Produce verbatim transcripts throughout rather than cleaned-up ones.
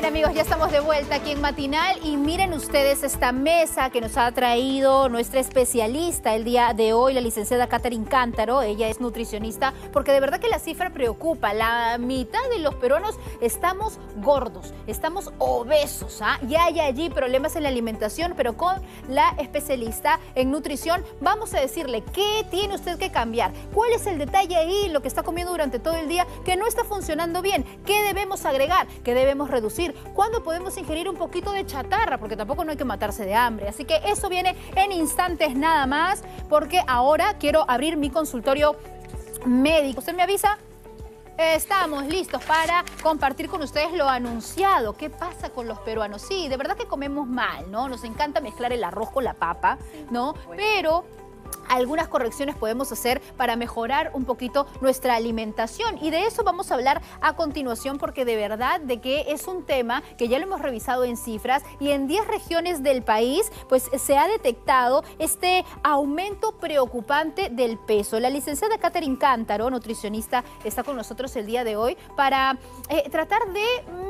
Bien, amigos, ya estamos de vuelta aquí en Matinal y miren ustedes esta mesa que nos ha traído nuestra especialista el día de hoy, la licenciada Catherine Cántaro. Ella es nutricionista, porque de verdad que la cifra preocupa. La mitad de los peruanos estamos gordos, estamos obesos, ¿ah? Ya hay allí problemas en la alimentación, pero con la especialista en nutrición vamos a decirle qué tiene usted que cambiar, cuál es el detalle ahí, lo que está comiendo durante todo el día que no está funcionando bien, qué debemos agregar, qué debemos reducir. ¿Cuándo podemos ingerir un poquito de chatarra? Porque tampoco no hay que matarse de hambre. Así que eso viene en instantes nada más, porque ahora quiero abrir mi consultorio médico. ¿Usted me avisa? Estamos listos para compartir con ustedes lo anunciado. ¿Qué pasa con los peruanos? Sí, de verdad que comemos mal, ¿no? Nos encanta mezclar el arroz con la papa, ¿no? Pero algunas correcciones podemos hacer para mejorar un poquito nuestra alimentación, y de eso vamos a hablar a continuación, porque de verdad de que es un tema que ya lo hemos revisado en cifras, y en diez regiones del país pues se ha detectado este aumento preocupante del peso. La licenciada Catherine Cántaro, nutricionista, está con nosotros el día de hoy para eh, tratar de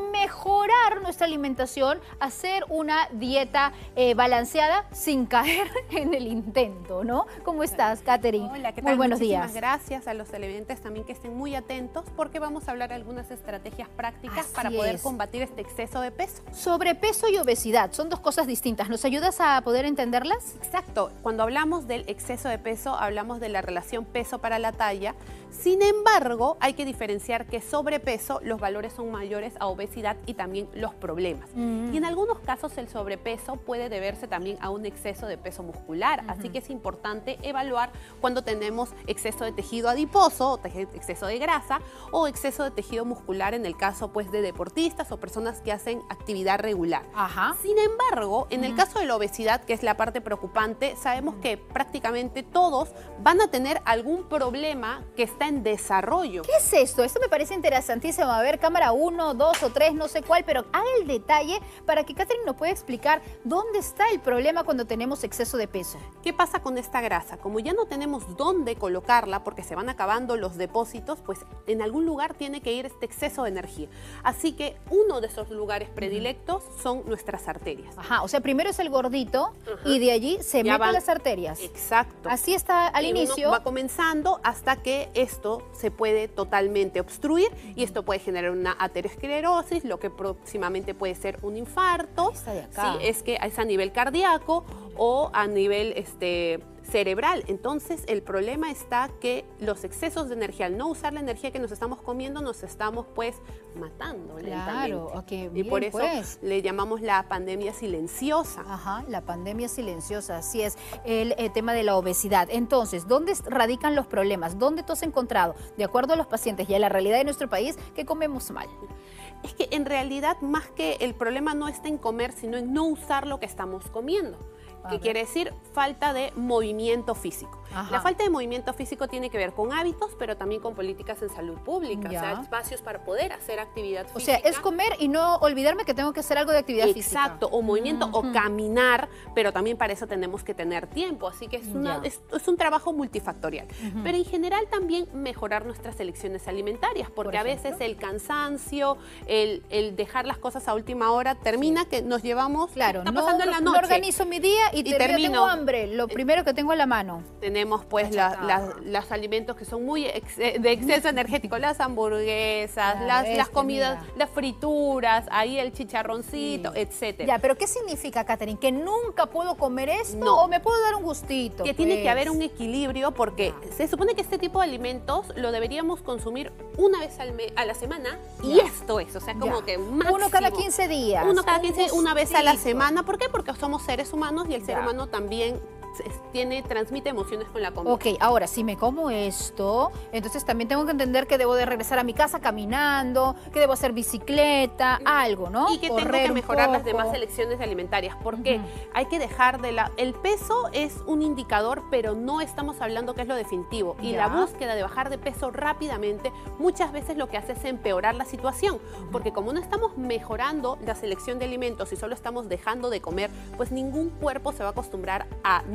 mejorar nuestra alimentación, hacer una dieta eh, balanceada sin caer en el intento, ¿no? ¿Cómo estás, Catherine? Hola, ¿qué tal? Muy buenos Muchísimas días. gracias a los televidentes también, que estén muy atentos, porque vamos a hablar de algunas estrategias prácticas Así para poder es. combatir este exceso de peso. Sobrepeso y obesidad son dos cosas distintas. ¿Nos ayudas a poder entenderlas? Exacto. Cuando hablamos del exceso de peso, hablamos de la relación peso para la talla. Sin embargo, hay que diferenciar que sobrepeso, los valores son mayores a obesidad y también los problemas. Mm. Y en algunos casos el sobrepeso puede deberse también a un exceso de peso muscular. Uh-huh. Así que es importante evaluar cuando tenemos exceso de tejido adiposo, o exceso de grasa, o exceso de tejido muscular en el caso pues de deportistas o personas que hacen actividad regular. Ajá. Sin embargo, en uh-huh. el caso de la obesidad, que es la parte preocupante, sabemos uh-huh. que prácticamente todos van a tener algún problema que está en desarrollo. ¿Qué es esto? Esto me parece interesantísimo. A ver, cámara uno, dos o tres, no sé cuál, pero haga el detalle para que Catherine nos pueda explicar dónde está el problema cuando tenemos exceso de peso. ¿Qué pasa con esta grasa? Como ya no tenemos dónde colocarla porque se van acabando los depósitos, pues en algún lugar tiene que ir este exceso de energía. Así que uno de esos lugares predilectos uh-huh. son nuestras arterias. Ajá, o sea, primero es el gordito uh-huh. y de allí se ya meten van, las arterias. Exacto. Así está al y inicio. Uno va comenzando hasta que esto se puede totalmente obstruir uh-huh. y esto puede generar una aterosclerosis, lo que próximamente puede ser un infarto. Esta de acá. Sí, es que es a nivel cardíaco o a nivel este, cerebral. Entonces el problema está que los excesos de energía, al no usar la energía que nos estamos comiendo, nos estamos pues matando lentamente. Claro, okay, y bien, por eso pues. le llamamos la pandemia silenciosa. Ajá, la pandemia silenciosa, así es, el, el tema de la obesidad. Entonces, ¿dónde radican los problemas? ¿Dónde tú has encontrado, de acuerdo a los pacientes y a la realidad de nuestro país, que comemos mal? Es que en realidad más que el problema no está en comer, sino en no usar lo que estamos comiendo. ¿Qué quiere decir? Falta de movimiento físico. Ajá. La falta de movimiento físico tiene que ver con hábitos, pero también con políticas en salud pública, ya. O sea, espacios para poder hacer actividad física. O sea, es comer y no olvidarme que tengo que hacer algo de actividad Exacto, física. Exacto, o movimiento, uh-huh. o caminar, pero también para eso tenemos que tener tiempo, así que es, una, es, es un trabajo multifactorial. Uh-huh. Pero en general también mejorar nuestras elecciones alimentarias, porque Por a veces el cansancio, el, el dejar las cosas a última hora, termina sí. que nos llevamos, claro, está no, pasando en la noche. No organizo mi día y, y termino, tengo hambre, lo primero que tengo a la mano. Tenemos pues la, la, los alimentos que son muy ex, de exceso energético, las hamburguesas, ah, las, este, las comidas, mira. las frituras, ahí el chicharroncito, sí. etcétera. Ya, pero ¿qué significa, Catherine? ¿Que nunca puedo comer esto no. o me puedo dar un gustito? Que pues. tiene que haber un equilibrio, porque ah. se supone que este tipo de alimentos lo deberíamos consumir una vez al me a la semana ya. y esto es, o sea, como ya. que máximo. Uno cada quince días. Uno cada quince, una vez a la semana. ¿Por qué? Porque somos seres humanos y el ser ya. humano también tiene, transmite emociones con la comida. Ok, ahora, si me como esto, entonces también tengo que entender que debo de regresar a mi casa caminando, que debo hacer bicicleta, algo, ¿no? Y que Correr tengo que mejorar las demás elecciones alimentarias, porque uh-huh. hay que dejar de la... El peso es un indicador, pero no estamos hablando que es lo definitivo. Y ya. la búsqueda de bajar de peso rápidamente, muchas veces lo que hace es empeorar la situación, uh-huh. porque como no estamos mejorando la selección de alimentos y solo estamos dejando de comer, pues ningún cuerpo se va a acostumbrar a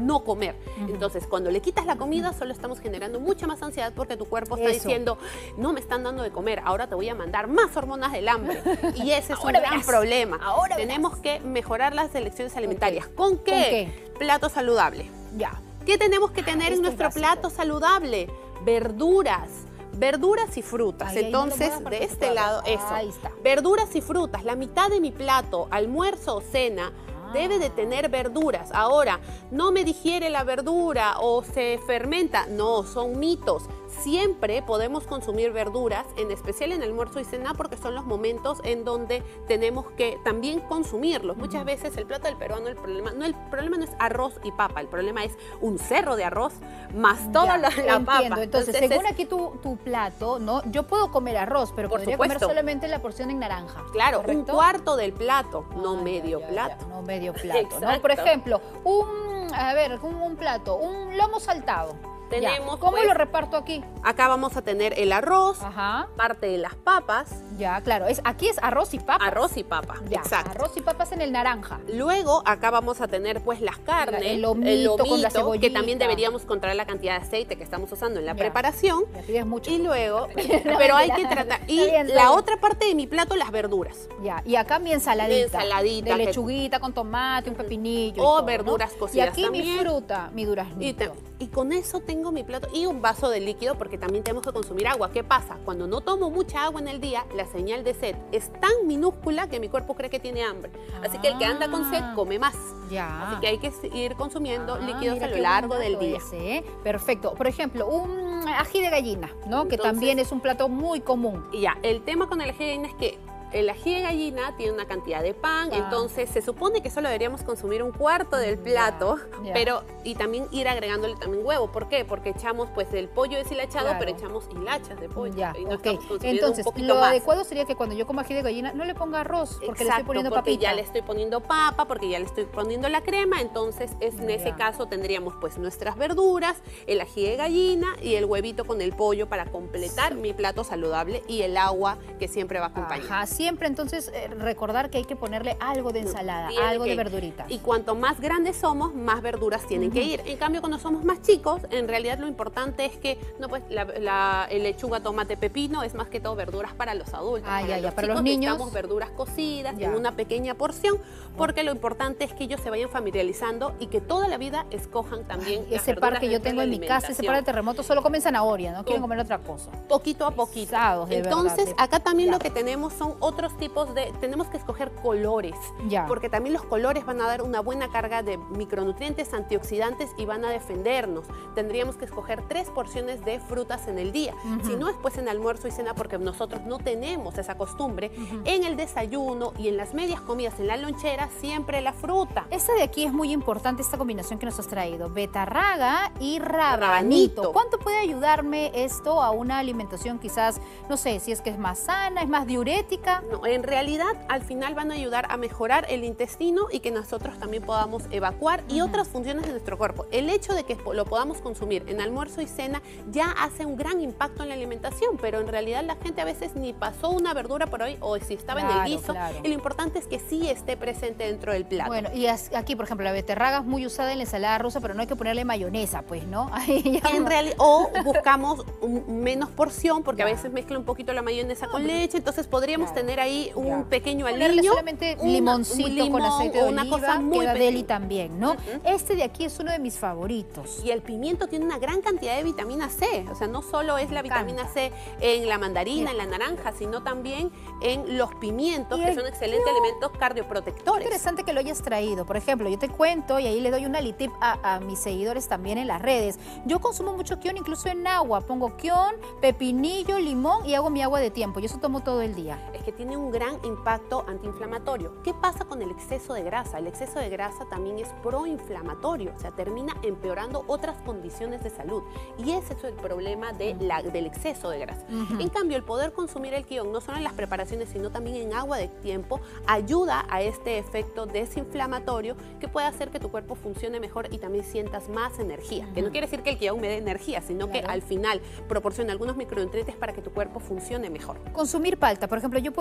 no comer. Uh-huh. Entonces, cuando le quitas la comida, solo estamos generando mucha más ansiedad porque tu cuerpo está Eso. diciendo, no me están dando de comer, ahora te voy a mandar más hormonas del hambre. Y ese es un Ahora gran verás. problema. Ahora Tenemos que mejorar las elecciones alimentarias. Ok. ¿Con qué? ¿Con qué? Plato saludable. Ya. ¿Qué tenemos que tener esto en es nuestro básico. plato saludable? Verduras. Verduras y frutas. Ahí, ahí, Entonces, no lo puedo de este participar. lado, eso. Ahí está. Verduras y frutas. La mitad de mi plato, almuerzo o cena, Ah. debe de tener verduras. Ahora, no me digiere la verdura o se fermenta. No, son mitos. Siempre podemos consumir verduras, en especial en almuerzo y cena, porque son los momentos en donde tenemos que también consumirlos. Muchas veces el plato del peruano, el problema no, el problema no es arroz y papa, el problema es un cerro de arroz más toda Ya, la, la entiendo. papa. Entonces, Entonces, según es- aquí tu, tu plato, ¿no? Yo puedo comer arroz, pero Por podría comer supuesto. solamente la porción en naranja. Claro, un ¿correcto? cuarto del plato, no Ah, ya, medio ya, ya, plato. no medio plato, ¿no? Exacto. Por ejemplo, un, a ver, un, un plato, un lomo saltado. Ya. Tenemos, ¿Cómo pues, lo reparto aquí? Acá vamos a tener el arroz, Ajá. parte de las papas, Ya, claro. Es, aquí es arroz y papas. arroz y papa. Ya, Exacto. arroz y papas en el naranja. Luego acá vamos a tener pues las carnes, El lomito con la que cebollita. también deberíamos controlar la cantidad de aceite que estamos usando en la Ya. preparación. Ya pides mucho. Y luego, No, pero hay que mentira. tratar. Está Y bien, está la bien. otra parte de mi plato, las verduras. Ya, y acá mi ensaladita. Mi ensaladita De que- lechuguita con tomate, un pepinillo. y O todo, ¿no? verduras Y cocidas aquí mi también. fruta, mi Y, duraznito. te- y con eso tengo mi plato y un vaso de líquido porque también tenemos que consumir agua. ¿Qué pasa? Cuando no tomo mucha agua en el día, la señal de sed es tan minúscula que mi cuerpo cree que tiene hambre. Así que el que anda con sed Ah. come más. Ya. Así que hay que ir consumiendo Ah, líquidos mira a lo qué largo buen del dato día. ese, ¿eh? Perfecto. Por ejemplo, un ají de gallina, ¿no? Que Entonces- también es un plato muy común. Y ya, el tema con el ají de gallina es que el ají de gallina tiene una cantidad de pan, Ah. entonces se supone que solo deberíamos consumir un cuarto del plato, ya. pero y también ir agregándole también huevo. ¿Por qué? Porque echamos pues el pollo deshilachado, Claro. pero echamos hilachas de pollo. Ya, y no ok. estamos consumiendo Entonces, un poquito lo más. adecuado sería que cuando yo coma ají de gallina no le ponga arroz, porque le estoy Exacto, poniendo porque papita. ya le estoy poniendo papa, porque ya le estoy poniendo la crema, entonces es, en Ya. ese caso tendríamos pues nuestras verduras, el ají de gallina y el huevito con el pollo para completar mi plato saludable y el agua que siempre va acompañando. Ajá, siempre entonces eh, recordar que hay que ponerle algo de ensalada, Tiene algo que de ir. verduritas. Y cuanto más grandes somos, más verduras tienen que ir. En cambio, cuando somos más chicos, en realidad lo importante es que no pues la, la- el lechuga, tomate, pepino es más que todo verduras para los adultos. Ah, ya, ya. Para los chicos niños. necesitamos verduras cocidas Ya. en una pequeña porción, porque lo importante es que ellos se vayan familiarizando y que toda la vida escojan también Ay, las ese par verduras que yo dentro tengo de en la mi casa, ese par de alimentación. terremotos, solo comen zanahoria, no quieren Con- comer otra cosa. Poquito a poquito. Pesados, de Entonces, verdad, de- acá también Ya. lo que tenemos son otros tipos de... Tenemos que escoger colores. Ya. Porque también los colores van a dar una buena carga de micronutrientes, antioxidantes y van a defendernos. Tendríamos que escoger tres porciones de frutas en el día. Ujú. Si no, después en almuerzo y cena, porque nosotros no tenemos esa costumbre, en el desayuno y en las medias comidas, en la lonchera, siempre la fruta. Esta de aquí es muy importante, esta combinación que nos has traído, betarraga y rabanito. Rabanito. ¿Cuánto puede ayudarme esto a una alimentación quizás, no sé, si es que es más sana, es más diurética? No, en realidad, al final van a ayudar a mejorar el intestino y que nosotros también podamos evacuar y Ujú. otras funciones de nuestro cuerpo. El hecho de que lo podamos consumir en almuerzo y cena ya hace un gran impacto en la alimentación, pero en realidad la gente a veces ni pasó una verdura por hoy o si estaba en Claro, el guiso. claro. Y lo importante es que sí esté presente dentro del plato. Bueno, y as- aquí, por ejemplo, la beterraga es muy usada en la ensalada rusa, pero no hay que ponerle mayonesa, pues, ¿no? Ahí ya En no. realidad, o buscamos un- menos porción, porque a Ya. veces mezcla un poquito la mayonesa No, con pero- leche, entonces podríamos Claro. tener ahí un Ya. pequeño Ponerle aliño. solamente una- limoncito un limón con aceite o de una oliva, cosa muy queda pequeña. deli también, ¿no? Ujú. Este de aquí es uno de mis favoritos. Y el pimiento tiene una gran cantidad de vitamina C, o sea, no solo es la Me vitamina encanta. C en la mandarina, Mira. en la naranja, sino también en los pimientos, Y que el- son excelentes elementos cardioprotectores. Interesante que lo hayas traído. Por ejemplo, yo te cuento y ahí le doy una litip a, a mis seguidores también en las redes. Yo consumo mucho kion, incluso en agua. Pongo kion, pepinillo, limón y hago mi agua de tiempo. Y eso tomo todo el día. Es que tiene un gran impacto antiinflamatorio. ¿Qué pasa con el exceso de grasa? El exceso de grasa también es proinflamatorio, o sea, termina empeorando otras condiciones de salud. Y ese es el problema de la, del exceso de grasa. Ujú. En cambio, el poder consumir el kion, no solo en las preparaciones, sino también en agua de tiempo, ayuda a este efecto desinflamatorio que puede hacer que tu cuerpo funcione mejor y también sientas más energía. Que no quiere decir que el kion me dé energía, sino Claro. que al final proporciona algunos micronutrientes para que tu cuerpo funcione mejor. Consumir palta. Por ejemplo, yo puedo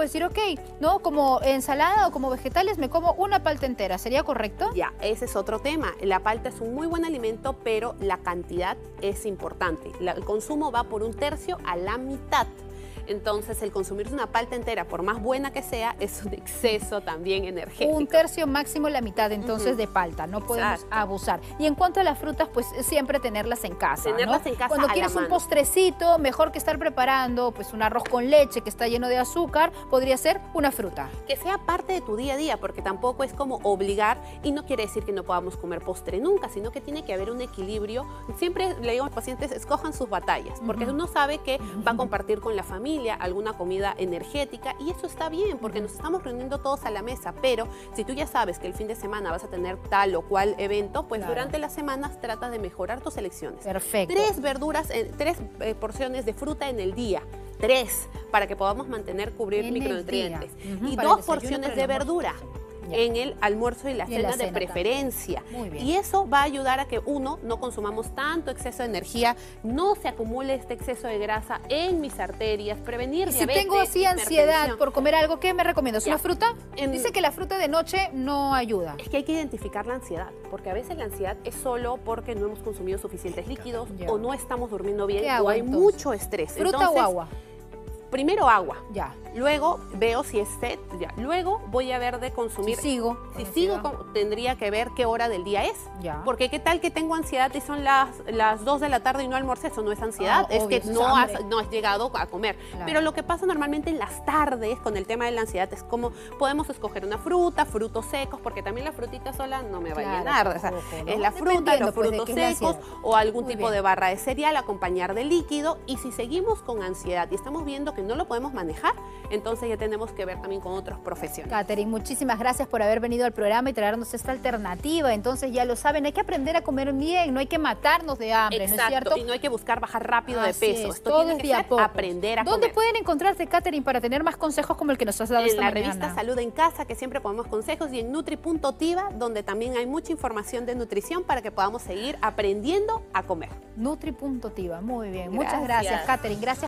puedo decir, ok, ¿no? Como ensalada o como vegetales me como una palta entera, ¿sería correcto? Ya, ese es otro tema. La palta es un muy buen alimento, pero la cantidad es importante. La- el consumo va por un tercio a la mitad. Entonces, el consumirse una palta entera, por más buena que sea, es un exceso también energético. Un tercio máximo la mitad entonces Ujú. de palta, no podemos Exacto. abusar. Y en cuanto a las frutas, pues siempre tenerlas en casa, Tenerlas ¿no? en casa Cuando a la quieres un mano. postrecito, mejor que estar preparando pues un arroz con leche que está lleno de azúcar, podría ser una fruta. Que sea parte de tu día a día, porque tampoco es como obligar, y no quiere decir que no podamos comer postre nunca, sino que tiene que haber un equilibrio. Siempre le digo a los pacientes, escojan sus batallas, porque Ujú. uno sabe que va a compartir con la familia alguna comida energética, y eso está bien, porque nos estamos reuniendo todos a la mesa, pero si tú ya sabes que el fin de semana vas a tener tal o cual evento, pues Claro. durante las semanas trata de mejorar tus elecciones. Perfecto. Tres verduras, eh, tres eh, porciones de fruta en el día. Tres, para que podamos mantener, cubrir En el micronutrientes. día. Ujú, Y para dos el desayuno, porciones para de el almuerzo. verdura Ya. en el almuerzo y la Y en la cena de cena preferencia. también. Muy bien. Y eso va a ayudar a que, uno, no consumamos tanto exceso de energía, no se acumule este exceso de grasa en mis arterias, prevenir Y si diabetes, tengo así ansiedad hipertensión. por comer algo, ¿qué me recomiendas? Ya. ¿Una fruta? En- Dice que la fruta de noche no ayuda. Es que hay que identificar la ansiedad, porque a veces la ansiedad es solo porque no hemos consumido suficientes líquidos Ya. o no estamos durmiendo bien ¿Qué o hago, hay entonces? mucho estrés. ¿Fruta Entonces, o agua? Primero agua. Ya. Luego veo si es sed, ya. Luego voy a ver de Si consumir. sigo. Si con sigo, ansiedad. con- tendría que ver qué hora del día es. Ya. Porque qué tal que tengo ansiedad y son las, las dos de la tarde y no almorcé, eso no es ansiedad, Ah, es obvio, que eso es no hambre. has, no has llegado a comer. Claro. Pero lo que pasa normalmente en las tardes con el tema de la ansiedad es como podemos escoger una fruta, frutos secos, porque también la frutita sola no me va Claro, a llenar. O sea, tampoco, ¿no? es la fruta, Dependiendo, los pues, de frutos qué es la secos ansiedad. o algún Muy tipo bien. de barra de cereal, acompañar de líquido. Y si seguimos con ansiedad y estamos viendo que no lo podemos manejar, entonces ya tenemos que ver también con otros profesionales. Catherine, muchísimas gracias por haber venido al programa y traernos esta alternativa. Entonces ya lo saben, hay que aprender a comer bien, no hay que matarnos de hambre, ¿no es Exacto, cierto? y no hay que buscar bajar rápido de Así peso. es, Esto todo tiene es que de a ser poco. aprender a ¿Dónde comer. pueden encontrarte, Catherine, para tener más consejos como el que nos has dado En esta la mañana? revista Salud en Casa, que siempre ponemos consejos, y en Nutri punto tiva, donde también hay mucha información de nutrición para que podamos seguir aprendiendo a comer. Nutri punto tiva, muy bien. Muchas Gracias. gracias, Catherine. Gracias.